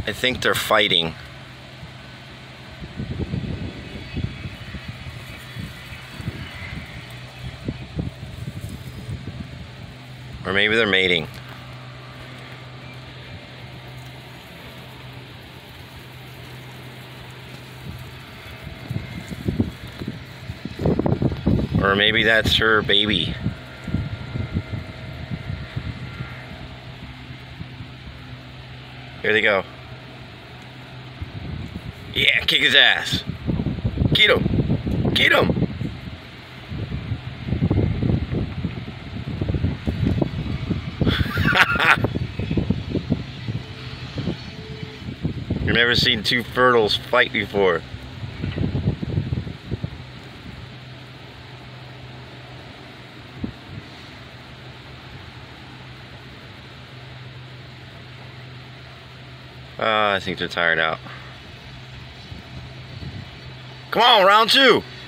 I think they're fighting. Or maybe they're mating. Or maybe that's her baby. Here they go. Yeah, kick his ass. Get him. Get him. You've never seen two fertiles fight before. I think they're tired out. Come on, round two.